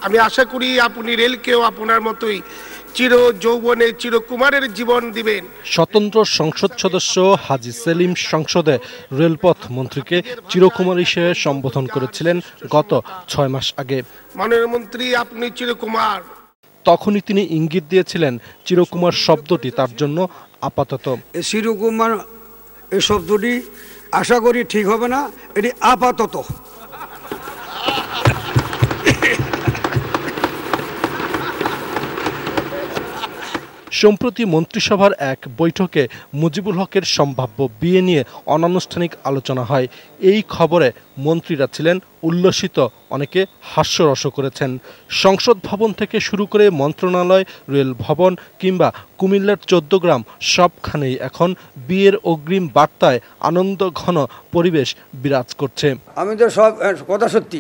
আমি আশা করি আপনি রেলকেও আপনার মতোই চির যৌবনে চিরকুমারের জীবন দিবেন। স্বতন্ত্র সংসদ সদস্য হাজী সেলিম সংসদে রেলপথ মন্ত্রীকে চিরকুমার হিসেবে সম্বোধন করেছিলেন গত ৬ মাস আগে। মাননীয় মন্ত্রী, আপনি চিরকুমার। তখনই তিনি ইঙ্গিত দিয়েছিলেন চিরকুমার শব্দটি তার জন্য আপাতত। চিরকুমার এই শব্দটি আশা করি ঠিক হবে না, এটি আপাতত। সম্প্রতি মন্ত্রিসভার এক বৈঠকে মুজিবুল হকের সম্ভাব্য বিয়ে নিয়ে অনানুষ্ঠানিক আলোচনা হয়। এই খবরে মন্ত্রীরা ছিলেন উল্লসিত, অনেকে হাস্যরস করেছেন। সংসদ ভবন থেকে শুরু করে মন্ত্রণালয়, রেল ভবন কিংবা কুমিল্লার ১৪ গ্রাম সবখানেই এখন বিয়ের অগ্রিম বার্তায় আনন্দ ঘন পরিবেশ বিরাজ করছে। আমি তো সব কথা সত্যি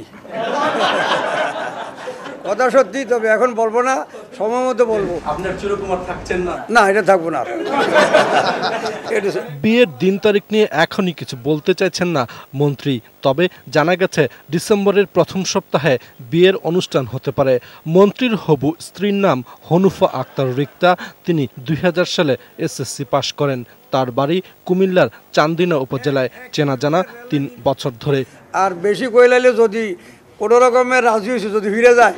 কথা সত্যি, তবে এখন বলবো না, সময় মতো বলবো। আপনার চিরকুমার থাকছেন না? না, এটা থাকবো না। বিয়ের দিন তারিখ নিয়ে এখনই কিছু বলতে চাইছেন না মন্ত্রী, তবে জানা গেছে ডিসেম্বরের প্রথম সপ্তাহে বিয়ের অনুষ্ঠান হতে পারে। মন্ত্রীর হবু স্ত্রীর নাম হনুফা আক্তার রিক্তা। তিনি ২০০০ সালে এসএসসি পাশ করেন। তার বাড়ি কুমিল্লার চান্দিনা উপজেলায়। চেনা জানা ৩ বছর ধরে। আর বেশি কইলালে যদি কোনো রকমের রাজি হয়েছে যদি ফিরে যায়,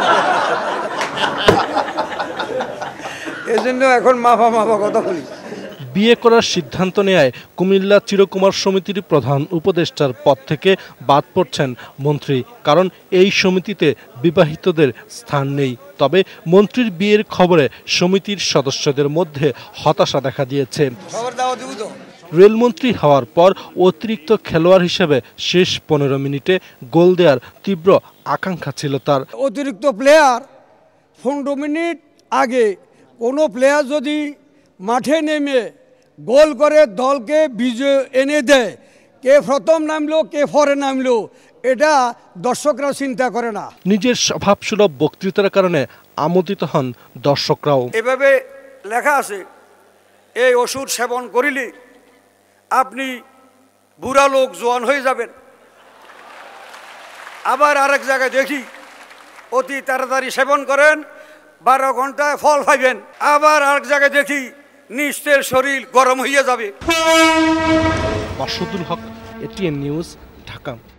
এই জন্য এখন মাফা কথা বলি। বিয়ে করার সিদ্ধান্ত নেয় কুমিল্লা চিরকুমার সমিতির প্রধান উপদেষ্টার পদ থেকে বাদ পড়ছেন মন্ত্রী, কারণ এই সমিতিতে বিবাহিতদের স্থান নেই। তবে মন্ত্রীর বিয়ের খবরে সমিতির সদস্যদের মধ্যে হতাশা দেখা দিয়েছে। রেলমন্ত্রী হওয়ার পর অতিরিক্ত খেলোয়াড় হিসেবে শেষ ১৫ মিনিটে গোল দেওয়ার তীব্র আকাঙ্ক্ষা ছিল তার। অতিরিক্ত প্লেয়ার ১৫ মিনিট আগে কোনো প্লেয়ার যদি মাঠে নেমে গোল করে দলকে বিজয় এনে দেয়, কে প্রথম নামলো কে পরে নামলো, এটা দর্শকরা চিন্তা করে না। নিজের স্বভাবসুলভ বক্তৃতার কারণে আমোদিত হন দর্শকরাও। এভাবে লেখা আছে, এই ওষুধ সেবন করিলে আপনি বুড়া লোক জোয়ান হয়ে যাবেন। আবার আরেক জায়গায় দেখি, অতি তাড়াতাড়ি সেবন করেন, 12 ঘন্টায় ফল পাইবেন। আবার আরেক জায়গায় দেখি, নিশ্চয় শরীর গরম হইয়া যাবে। Masudul Haque, ATN news, Dhaka.